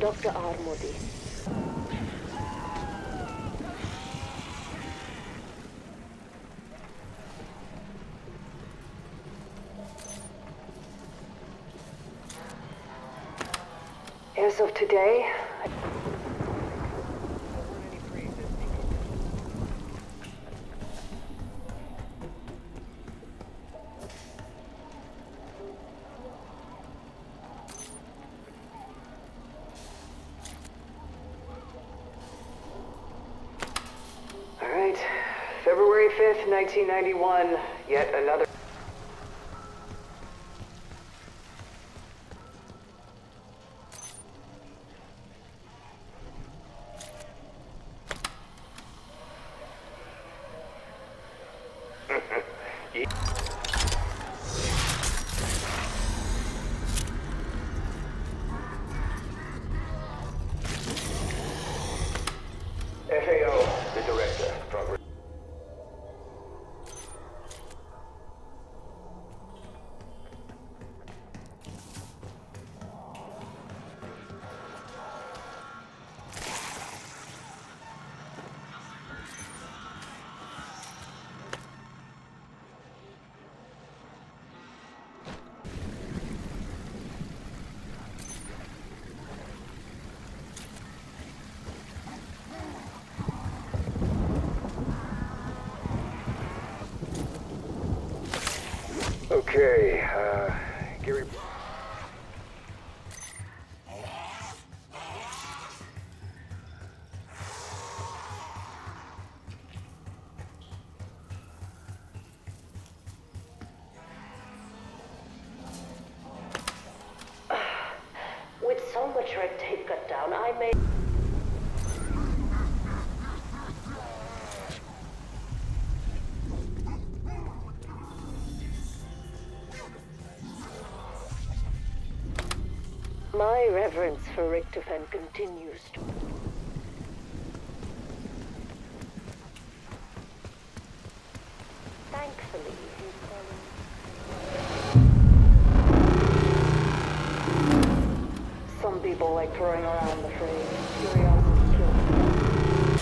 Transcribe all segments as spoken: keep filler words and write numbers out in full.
Doctor Armody. As of today, all right, February fifth, nineteen ninety-one, yet another. F A O, the director. Progress. Okay, uh, Gary... With so much red tape cut down, I may... My reverence for Richtofen continues to... Thankfully, he's fallen. Some people like throwing around the phrase, curiosity kills.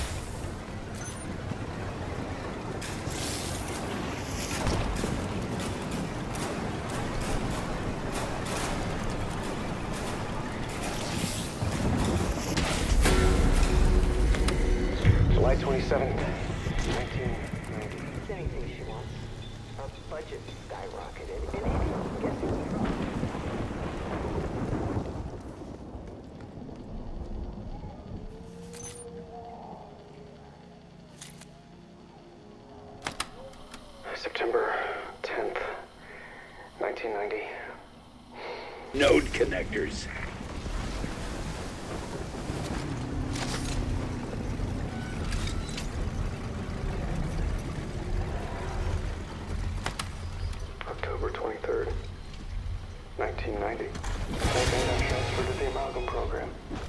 July twenty-seventh, nineteen ninety. Anything she wants. Our budget skyrocketed, and anyone's guessing from. September tenth, nineteen ninety. Node connectors. October twenty-third, nineteen ninety. Cocaine transferred to the Amalgam program.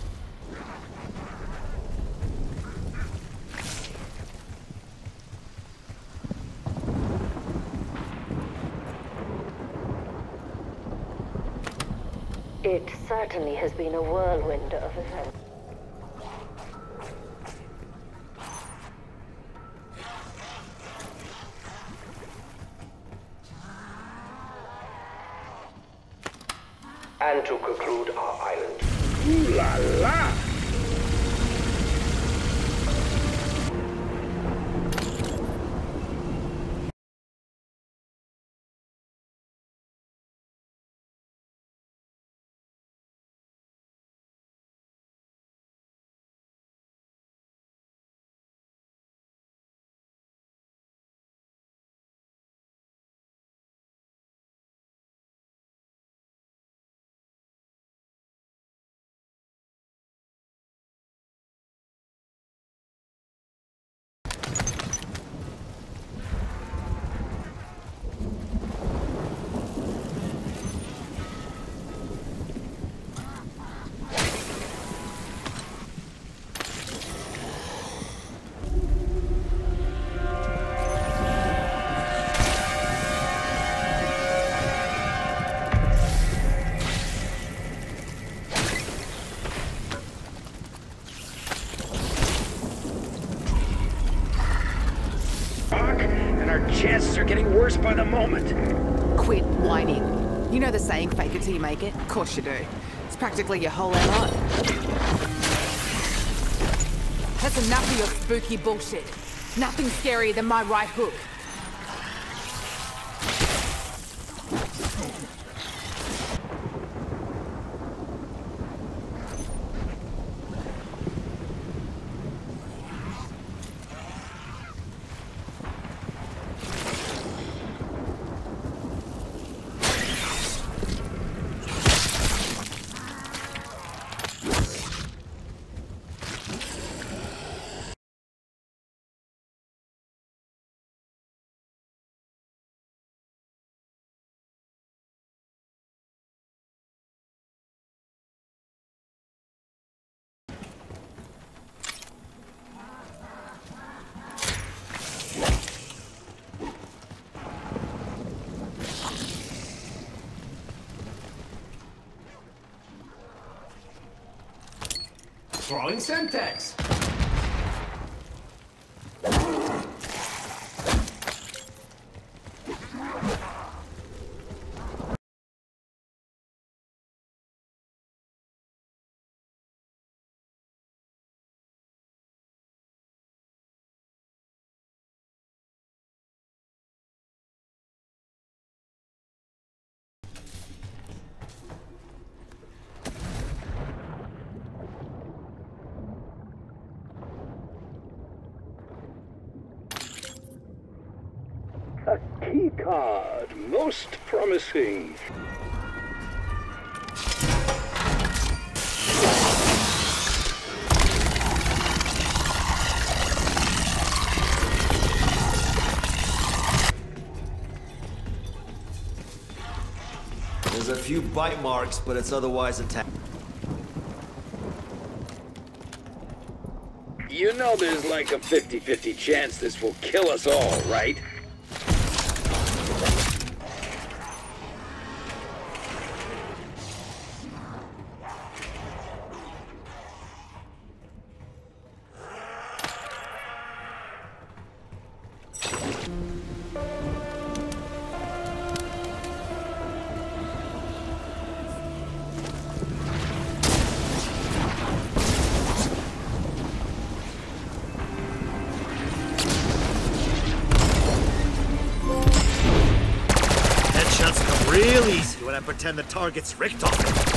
It certainly has been a whirlwind of events. And to conclude our island. Ooh la la! chances are getting worse by the moment. Quit whining. You know the saying, fake it till you make it? Of course you do. It's practically your whole M O. That's enough of your spooky bullshit. Nothing scarier than my right hook. Throwing Semtex. A key card, most promising. There's a few bite marks, but it's otherwise intact. You know there's like a fifty fifty chance this will kill us all, right? Headshots come real easy when I pretend the target's Richter.